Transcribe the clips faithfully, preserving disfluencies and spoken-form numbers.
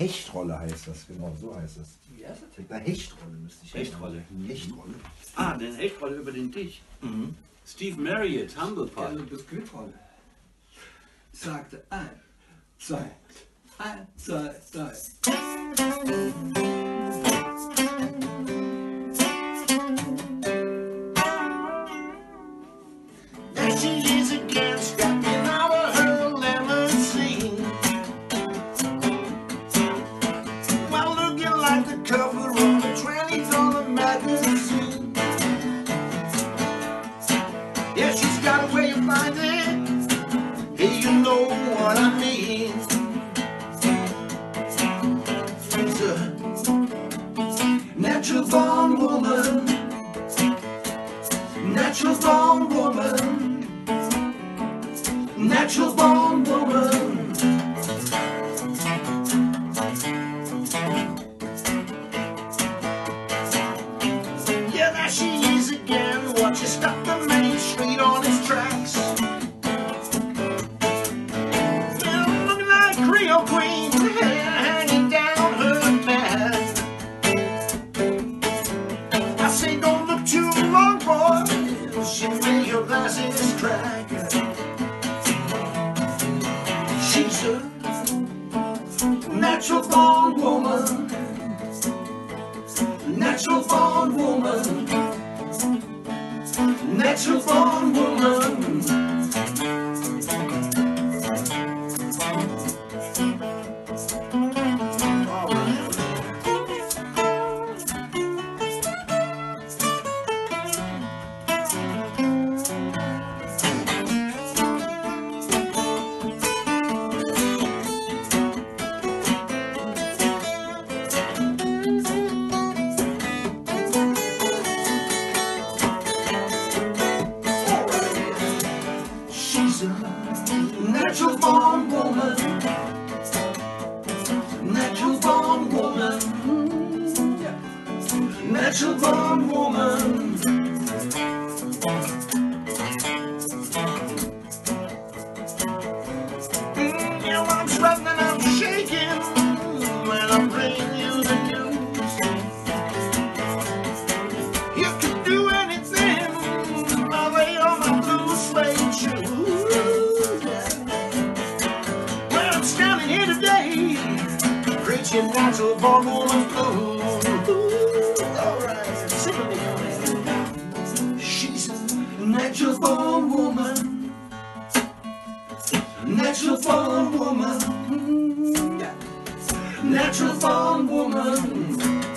Hechtrolle heißt das, genau, so heißt das. Wie heißt das? Eine Hechtrolle müsste ich. Hechtrolle. Hechtrolle. Ah, den Hechtrolle über den Tisch. Mhm. Steve Marriott, Humble Pie. Also Biskuitrolle. Sagte ein, zwei, ein, zwei, drei. There she is again, stepping out of her limousine. Well, looking like the cover of a twenty dollar magazine. Yeah, she's got a way of finding. Hey, you know what I mean. She's a natural born woman. Natural born woman. Natural born woman. Yeah, there she is again. Watch her stop the main street on its tracks. Yeah, looking like Creole Queen, hair hanging down her back. I say don't look too long, boy. She made your glasses crack. She's a natural born woman. Natural born woman. Natural born woman. Natural born woman. Natural born woman. Natural born woman. Mm, yeah, well, I'm sweating and I'm shaking when I'm bringing you the news. You can do anything, I lay on my blue suede shoes. Preaching natural born woman blues. Alright, sing with me. She's a natural born woman. Natural born woman. Natural born woman.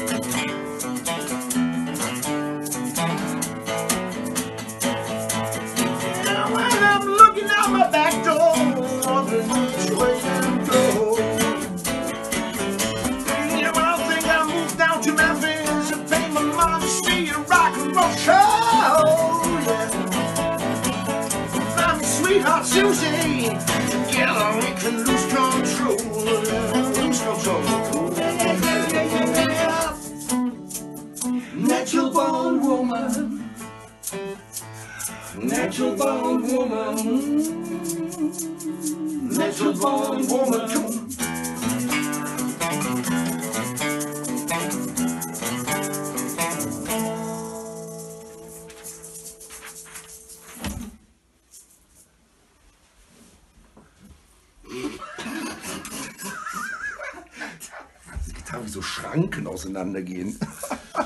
Now when I'm looking out my back door, wondering which way to go. To Memphis and pay my money, see a rock and roll show, yeah. Find me sweetheart Susie, together we can lose control, lose control. Yeah, yeah, yeah, yeah. Natural born woman. Natural born woman. Natural born woman. Come on. Wie so Schranken auseinandergehen.